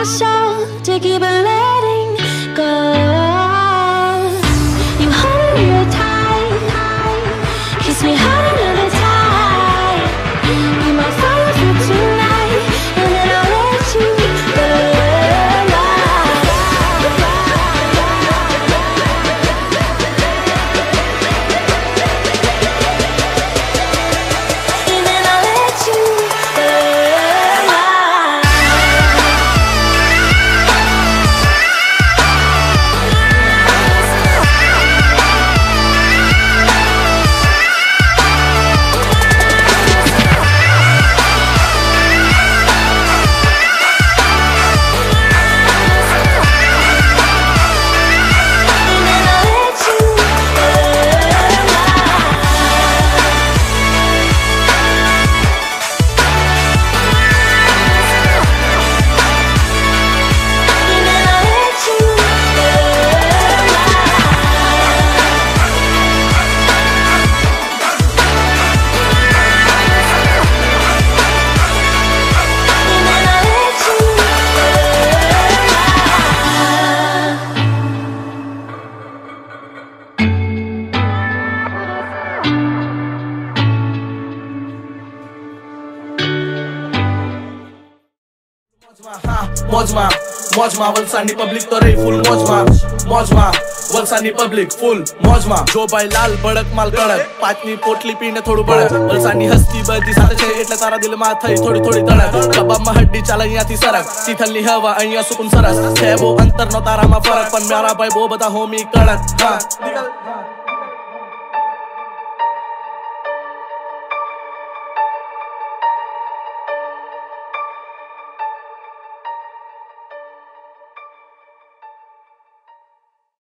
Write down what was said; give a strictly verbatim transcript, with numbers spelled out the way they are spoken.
myself to keep letting go. You hold me real tight, kiss me hard another time. Be my fire for tonight, and then I'll let you go. Mojma, Mojma, Valsad public to रे full Mojma, Mojma, Valsad public full Mojma. जो भाई लाल बड़क माल कड़क, पाचनी पोटली पीने थोड़ू बड़क. Valsad हस्ती बदी साथ छे એટલે તારા દિલમાં થઈ થોડી થોડી તડક. કબાબમાં હડ્ડી ચાલે અહીંયાથી સરક, તીથલની હવા અહીંયા સુકૂન સરસ. છે બહુ અંતરનો તારામાં ફરક, પણ મારા ભાઈ બહુ બધા હોમી કડક. હા